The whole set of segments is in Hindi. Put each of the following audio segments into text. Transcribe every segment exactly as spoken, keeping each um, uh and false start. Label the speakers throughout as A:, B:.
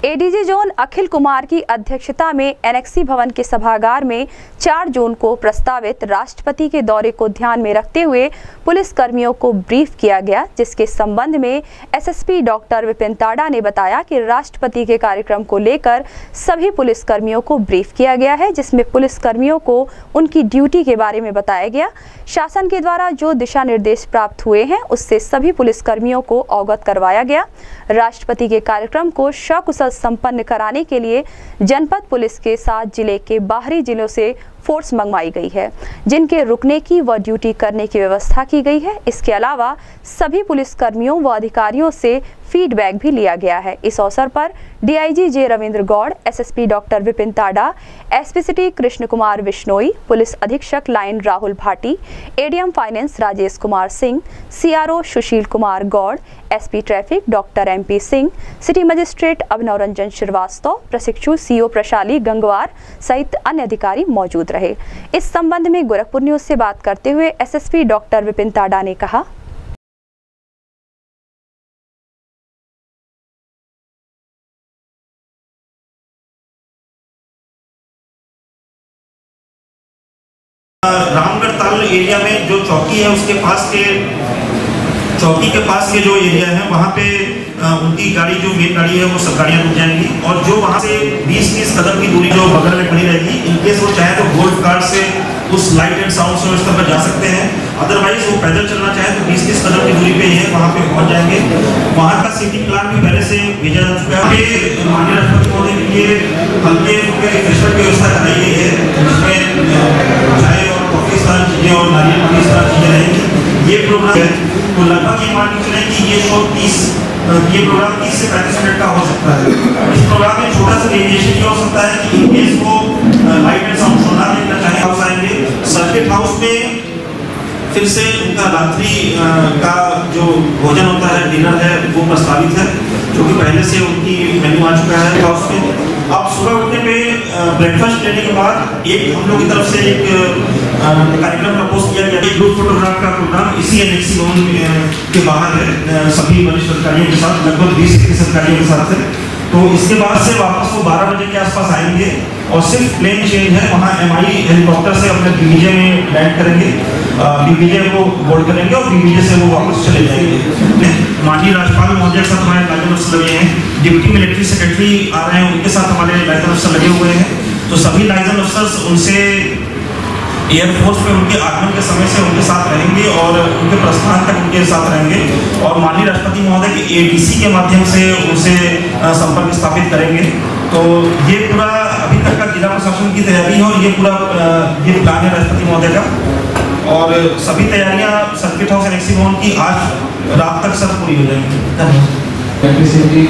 A: एडीजी जोन अखिल कुमार की अध्यक्षता में एनेक्सी भवन के सभागार में चार जून को प्रस्तावित राष्ट्रपति के दौरे को ध्यान में रखते हुए पुलिस कर्मियों को ब्रीफ किया गया, जिसके संबंध में एसएसपी डॉक्टर विपिन ताड़ा ने बताया कि राष्ट्रपति के कार्यक्रम को लेकर सभी पुलिस कर्मियों को ब्रीफ किया गया है, जिसमें पुलिस कर्मियों को उनकी ड्यूटी के बारे में बताया गया। शासन के द्वारा जो दिशा निर्देश प्राप्त हुए हैं उससे सभी पुलिस कर्मियों को अवगत करवाया गया। राष्ट्रपति के कार्यक्रम को सकुशल संपन्न कराने के लिए जनपद पुलिस के साथ जिले के बाहरी जिलों से फोर्स मंगवाई गई है, जिनके रुकने की व ड्यूटी करने की व्यवस्था की गई है। इसके अलावा सभी पुलिस कर्मियों व अधिकारियों से फीडबैक भी लिया गया है। इस अवसर पर DIG J Ravindra Gaur, SSP doctor Vipin Tada, SP city Krishna Kumar Bishnoi, police अधीक्षक line Rahul Bhati, ADM finance Rajesh Kumar Singh, CRO Sushil Kumar Gaur, SP traffic doctor MP Singh, city magistrate Abhinav Ranjan Shrivastava, प्रशिक्षु सीओ प्रशाली गंगवार सहित अन्य अधिकारी मौजूद रहे। इस संबंध में गोरखपुर न्यूज से बात करते हुए एसएसपी डॉक्टर विपिन ताड़ा ने कहा,
B: रामगढ़ ताल एरिया में जो चौकी है उसके पास के चौकी के पास के जो एरिया है वहाँ पे उनकी गाड़ी जो मेन गाड़ी है वो सब गाड़ियाँ रुक जाएंगी और जो वहाँ से बीस तीस कदम की दूरी जो बगल में खड़ी रहेगी, इनकेस वो चाहे तो गोल्ड कार्ड से उस लाइट एंड साउंड सिस्टम पर जा सकते हैं। अदरवाइज वो पैदल चलना चाहे तो बीस तीस कदम की दूरी पे ही है, वहाँ पे पहुँच जाएंगे। वहाँ का सिटी प्लान भी पहले से भेजा जा चुका है। माननीय राष्ट्रपति महोदय के लिए हल्के फुल्के रिफ्रेशमेंट की व्यवस्था कराई गई है, जिसमें चाय और कॉफी सारी चीजें और नारियल पानी सारी चीजें रहेंगी। ये प्रोग्राम है तो लगभग ये मान के चले कि ये शो तीस ये प्रोग्राम तीस से पैंतीस मिनट का हो सकता है। इस प्रोग्राम में छोटा सा वेरिएशन ये हो सकता है कि इनकेस वो लाइट एंड साउंड शो ना देखना चाहे हाउस आएंगे। सर्किट हाउस में फिर से उनका रात्रि का जो भोजन होता है, डिनर है, वो प्रस्तावित है, जो कि पहले से उनकी मेन्यू आ चुका है हाउस में। अब सुबह उठने पे ब्रेकफास्ट लेने के बाद एक हम लोग की तरफ से एक कार्यक्रम प्रपोज किया गया। एक ग्रुप फोटोग्राफ का प्रोग्राम इसी एनेक्सी भवन के बाहर है, सभी वरिष्ठ अधिकारियों के साथ, लगभग बीस तीस अधिकारियों के साथ है। तो इसके बाद से वापस वो बारह बजे के आसपास आएंगे और सिर्फ प्लेन चेंज है, वहाँ एमआई हेलीकॉप्टर से अपने बीबीजे में लैंड करेंगे, बीबीजे को बोर्ड करेंगे और बीबीजे से वो वापस चले जाएंगे। माननीय राज्यपाल महोदय के साथ हमारे लाइजन अफसर लगे हैं, डिप्टी मिलिट्री सेक्रेटरी आ रहे हैं, उनके साथ हमारे लाइजन अफसर लगे हुए हैं। तो सभी लाइजन अफसर उनसे एयरफोर्स में उनके आगमन के समय से उनके साथ रहेंगे और उनके प्रस्थान तक उनके साथ रहेंगे और माननीय राष्ट्रपति महोदय के एडीसी के माध्यम से उनसे संपर्क स्थापित करेंगे। तो ये पूरा अभी तक का जिला प्रशासन की तैयारी है और ये पूरा ये प्लान है राष्ट्रपति महोदय का और सभी तैयारियां सर्किट हाउस एनेक्सी भवन की आज रात तक सब पूरी हो जाएंगी।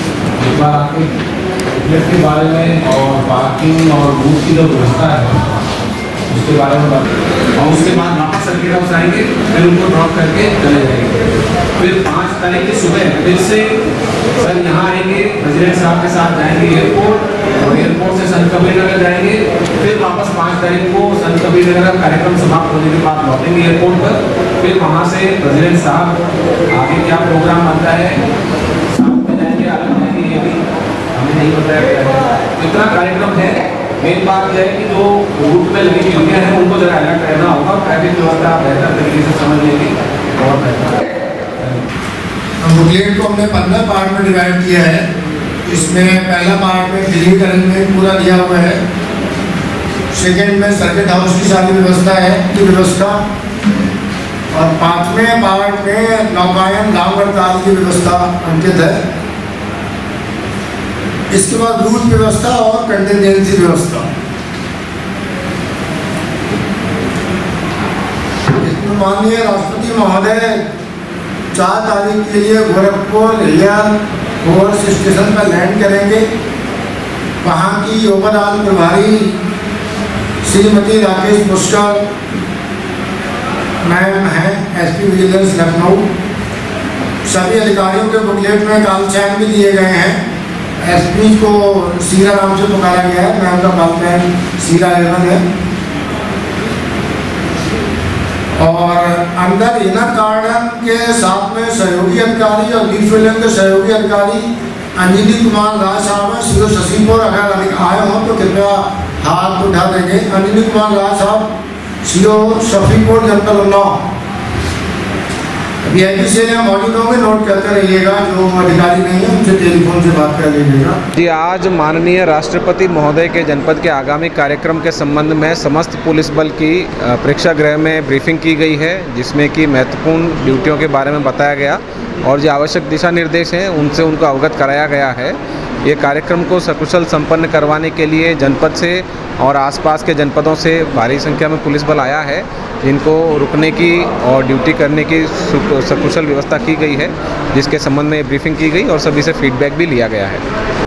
C: के बारे में और पार्किंग और बूथ की जो व्यवस्था है उसके बारे में बात और उसके बाद वापस सर्किट हाउस आएंगे, फिर उनको ड्रॉप करके चले जाएंगे। फिर पाँच तारीख की सुबह फिर से सर यहाँ आएंगे, प्रेसिडेंट साहब के साथ जाएंगे एयरपोर्ट और एयरपोर्ट से संत कबीर नगर जाएंगे। फिर वापस पाँच तारीख को संत कबीर नगर का कार्यक्रम समाप्त होने के बाद लौटेंगे एयरपोर्ट पर। फिर वहाँ से प्रेसिडेंट साहब आगे क्या प्रोग्राम बनता है, साथ में जाएंगे, अलग जाएंगे, ये भी हमें नहीं बताया गया है। इतना कार्यक्रम है। मेन बात यह है कि जो रूट में लगी ड्यूटियाँ हैं उनको जरा अलर्ट रहना होगा, ट्रैफिक व्यवस्था बेहतर तरीके से समझ लेंगे बहुत बेहतर है।
D: बुकलेट को हमने पंद्रह पार्ट में डिवाइड किया है। इसमें पहला पार्ट में बिजली अरेंजमेंट पूरा दिया हुआ है, सेकेंड में सर्किट हाउस की सारी व्यवस्था है की व्यवस्था और पाँचवें पार्ट में नौकायन रामगढ़ ताल की व्यवस्था अंकित है। इसके बाद रूट व्यवस्था और कंटिजेंसी व्यवस्था। इसमें माननीय राष्ट्रपति महोदय चार तारीख के लिए गोरखपुर एयर फोर्स स्टेशन पर लैंड करेंगे। वहाँ की ओवरऑल प्रभारी श्रीमती राकेश पुष्कर मैम हैं, एसपी विजिलेंस लखनऊ। सभी अधिकारियों के बुकलेट में काल चैन भी दिए गए हैं। एसपी को सीरा नाम से पुकारा गया है, मैम का बात में सीरा एवन है और अंदर इनर गार्डन के साथ में सहयोगी अधिकारी और लीफ विलेन के सहयोगी अधिकारी अंजनी कुमार राय साहब है, सीओ शशिपुर। अगर अधिक आए हो तो कृपया हाथ उठा देंगे। अंजनी कुमार राय साहब, सीओ शफीपुर, जनपद उन्नाव। वीआईपी से मौजूद होंगे, नोट करते रहिएगा। जो अधिकारी नहीं है उनसे टेलीफोन से बात कर लीजिएगा।
C: जी, आज माननीय राष्ट्रपति महोदय के जनपद के आगामी कार्यक्रम के संबंध में समस्त पुलिस बल की प्रेक्षागृह में ब्रीफिंग की गई है, जिसमें कि महत्वपूर्ण ड्यूटियों के बारे में बताया गया और जो आवश्यक दिशा निर्देश हैं उनसे उनको अवगत कराया गया है। ये कार्यक्रम को सकुशल संपन्न करवाने के लिए जनपद से और आसपास के जनपदों से भारी संख्या में पुलिस बल आया है, जिनको रुकने की और ड्यूटी करने की सकुशल व्यवस्था की गई है, जिसके संबंध में ब्रीफिंग की गई और सभी से फीडबैक भी लिया गया है।